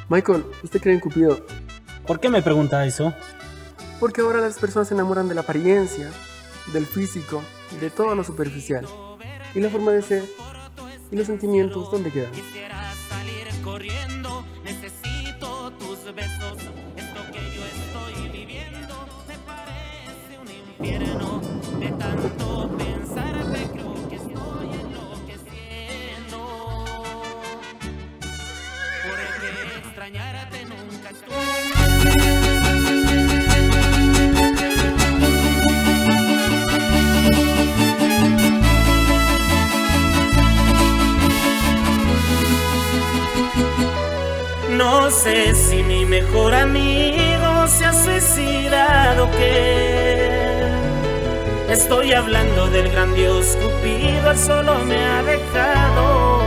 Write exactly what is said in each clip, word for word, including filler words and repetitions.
Michael, ¿usted cree en Cupido? ¿Por qué me pregunta eso? Porque ahora las personas se enamoran de la apariencia, del físico, de todo lo superficial. Y la forma de ser y los sentimientos, ¿dónde quedan? Quisiera salir corriendo, necesito tus besos. Esto que yo estoy viviendo me parece un infierno. De tanto pensarte creo que estoy enloqueciendo. Porque extrañarte nunca estuve. No sé si mi mejor amigo se ha suicidado, que estoy hablando del gran Dios Cupido, él solo me ha dejado.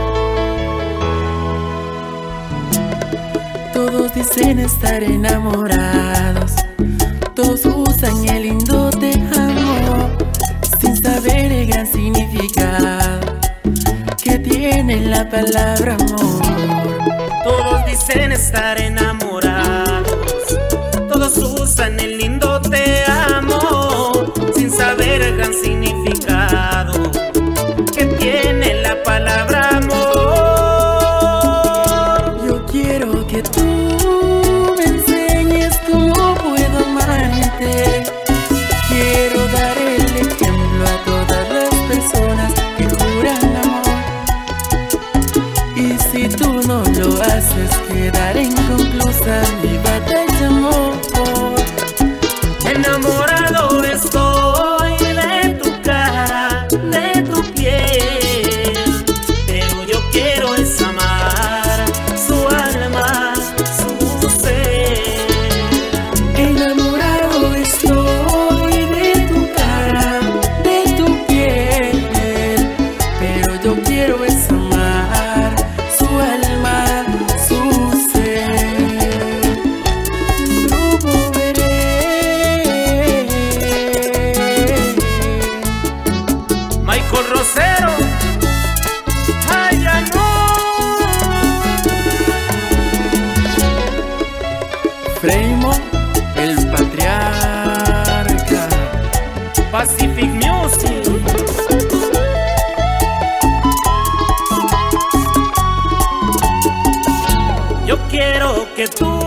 Todos dicen estar enamorados, todos usan el lindo te amo, sin saber el gran significado que tiene la palabra amor. Todos dicen estar enamorados, todos usan el lindo te amo, sin saber el gran significado que tiene la palabra amor. Yo quiero que tú me enseñes cómo puedo amarte. Quiero dar el ejemplo a todas las personas que juran amor. Y si tú no lo haces, quedaré inconclusa mi batalla amor. Enamorado estoy de tu cara, de tu piel, pero yo quiero es amar su alma, su ser. Enamorado estoy de tu cara, de tu piel, pero yo quiero es amar su alma, su ser. No volveré. Michael Rosero, ay ya no. Freimo, el patriarca. Pacific Music. Yo quiero que tú